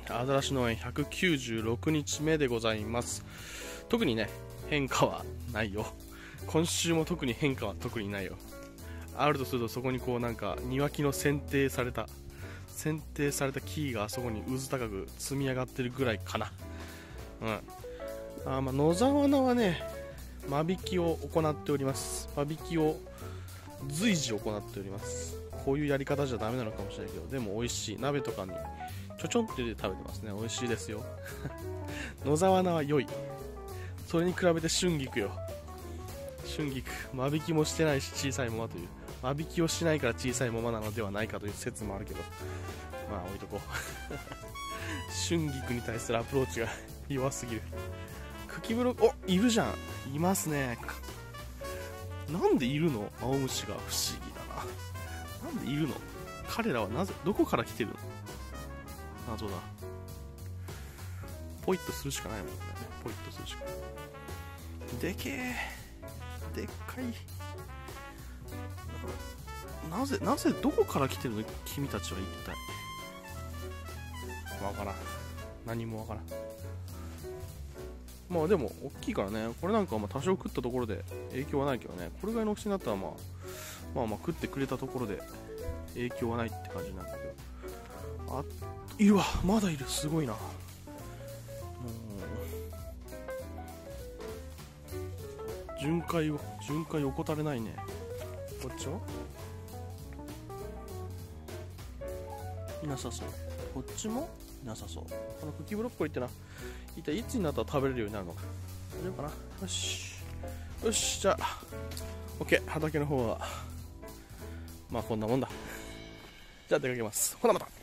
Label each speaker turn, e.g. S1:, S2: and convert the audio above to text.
S1: アザラシ農園196日目でございます。特にね、変化はないよ。今週も特に変化は特にないよ。あるとすると、そこにこうなんか庭木の剪定された木があそこに渦高く積み上がってるぐらいかな。野沢菜はね、間引きを行っております。間引きを随時行っております。こういうやり方じゃダメなのかもしれないけど、でも美味しい。鍋とかにちょちょんって入れて食べてますね。美味しいですよ。野沢菜は良い。それに比べて春菊よ。春菊、間引きもしてないし小さいままという。間引きをしないから小さいままなのではないかという説もあるけど、まあ置いとこう。春菊に対するアプローチが弱すぎる。茎ブロック、いるじゃん。いますね。なんでいるの？青虫が不思議だな。なんでいるの？彼らはなぜ、どこから来てるの？謎だ。ポイッとするしかないもんね。ポイッとするしかない。でけえ。でっかい。なぜどこから来てるの？君たちは一体。わからん。何もわからん。まあでも大きいからね、これなんかはまあ多少食ったところで影響はないけどね、これぐらいの大きさになったらまあ食ってくれたところで影響はないって感じなんだけど、いるわ、まだいる、すごいな。巡回怠れないね。こっちはいなさそう。こっちもいなさそう。この茎ブロッコリーってのは一体いつになったら食べれるようになるのか。大丈夫かな。よし、じゃあ OK。 畑の方はまあこんなもんだ。じゃあ出かけます。ほなまた。